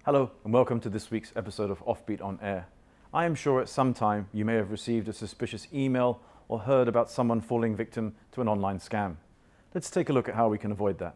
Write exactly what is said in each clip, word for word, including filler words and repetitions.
Hello and welcome to this week's episode of Offbeat on Air. I am sure at some time you may have received a suspicious email or heard about someone falling victim to an online scam. Let's take a look at how we can avoid that.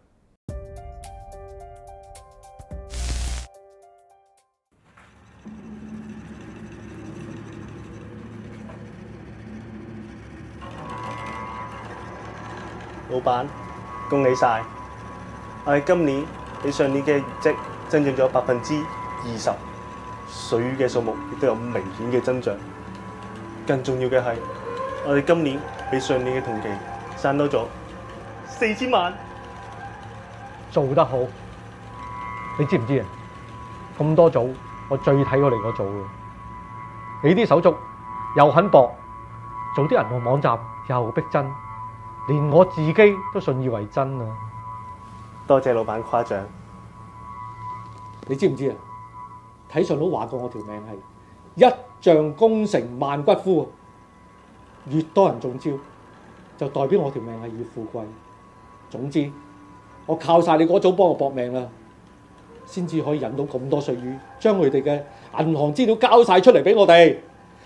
老闆，恭喜晒！我哋今年比上年嘅業績增長咗百分之二十，水魚嘅數目亦都有明顯嘅增長。更重要嘅係，我哋今年比上年嘅同期賺多咗四千萬。 做得好，你知唔知啊？咁多組，我最睇過你嗰組嘅。你啲手續又肯搏，做啲銀行網站又逼真。連我自己都信以為真啊！ 多謝老闆誇獎。 你知唔知啊？睇上佬話過我條命係一將功成萬骨枯，越多人中招，就代表我條命係越富貴。總之，我靠晒你嗰組幫我搏命啦，先至可以引到咁多水魚，將佢哋嘅銀行資料交晒出嚟俾我哋。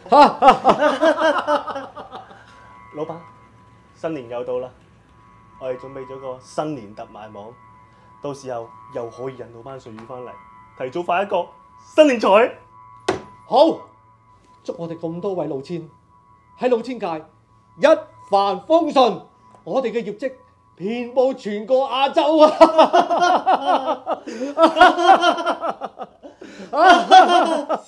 老闆。新年又到啦，我哋準備咗個新年特賣網，到時候又可以引到班水魚翻嚟，提早發一個新年財。 好，祝我哋咁多位老千喺老千界一帆風順，我哋嘅業績遍佈全個亞洲啊！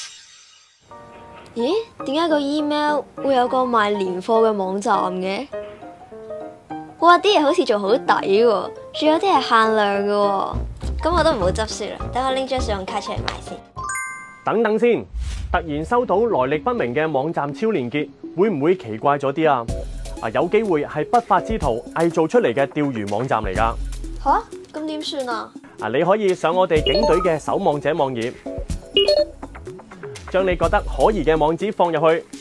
咦？點解個 email 會有個賣年貨嘅網站嘅？哇！啲嘢好似仲好抵喎，仲有啲係限量嘅喎。咁我都唔好執輸啦，等我拎張信用卡出嚟買先。 等等先，突然收到來歷不明嘅網站超連結，會唔會奇怪咗啲啊？啊，有機會係不法之徒偽造出嚟嘅釣魚網站嚟㗎。 吓？咁點算啊？ 啊，你可以上我哋警隊嘅守網者網頁。將你覺得可疑嘅網址放入去，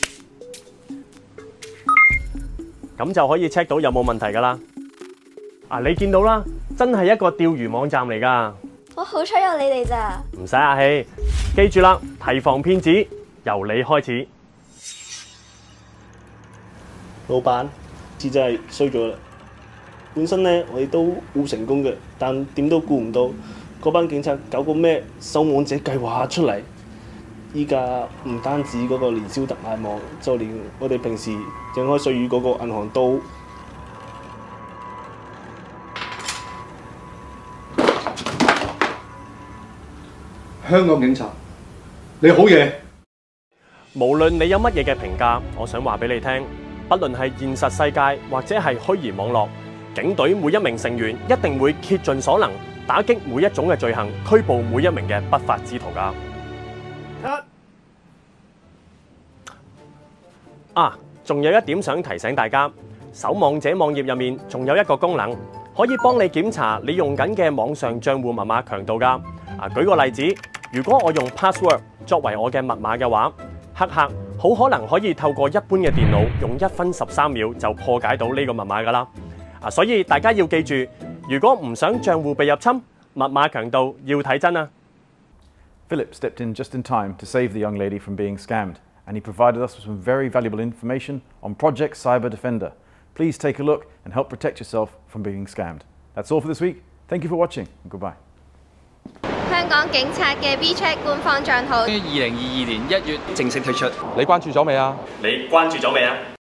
咁就可以 check 到有冇問題噶啦。啊，你見到啦，真係一個釣魚網站嚟噶。 我好彩有你哋咋。 唔使客氣，記住啦，提防騙子由你開始。 老闆，次真係衰咗啦。本身咧我哋都好成功嘅，但點都估唔到嗰班警察搞個咩守網者計劃出嚟。依家唔單止嗰個年宵特賣網，就連我哋平時整開水魚嗰個銀行都。 香港警察，你好嘢！ 無論你有乜嘢嘅評價，我想話俾你聽，不論係現實世界或者係虛擬網絡，警隊每一名成員一定會竭盡所能打擊每一種嘅罪行，拘捕每一名嘅不法之徒㗎。啊，仲有一點想提醒大家，守網者網頁入面仲有一個功能，可以幫你檢查你用緊嘅網上帳戶密碼強度㗎。啊，舉個例子，如果我用 password 作為我嘅密碼嘅話，黑客好可能可以透過一般嘅電腦用一分十三秒就破解到呢個密碼㗎啦。啊，所以大家要記住，如果唔想帳戶被入侵，密碼強度要睇真啊。 Philip stepped in just in time to save the young lady from being scammed, and he provided us with some very valuable information on Project Cyber Defender. Please take a look and help protect yourself from being scammed. That's all for this week. Thank you for watching, and goodbye. 香港警察嘅 WeChat 官方帳號， 二零二二年一月正式推出。 你關注咗未啊？ 你關注咗未啊？